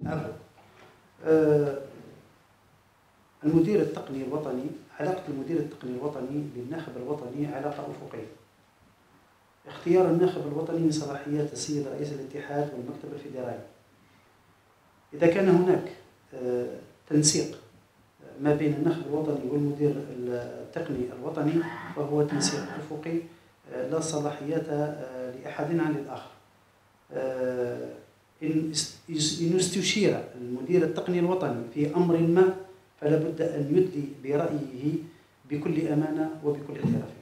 عفوا. آه، المدير التقني الوطني، علاقة المدير التقني الوطني بالناخب الوطني علاقة أفقية. اختيار الناخب الوطني من صلاحيات السيد رئيس الاتحاد والمكتب الفيدرالي. إذا كان هناك تنسيق ما بين الناخب الوطني والمدير التقني الوطني فهو تنسيق أفقي لا صلاحيات لأحد عن الآخر. إن استشير المدير التقني الوطني في أمر ما فلا بد أن يدلي برأيه بكل أمانة وبكل احتراف.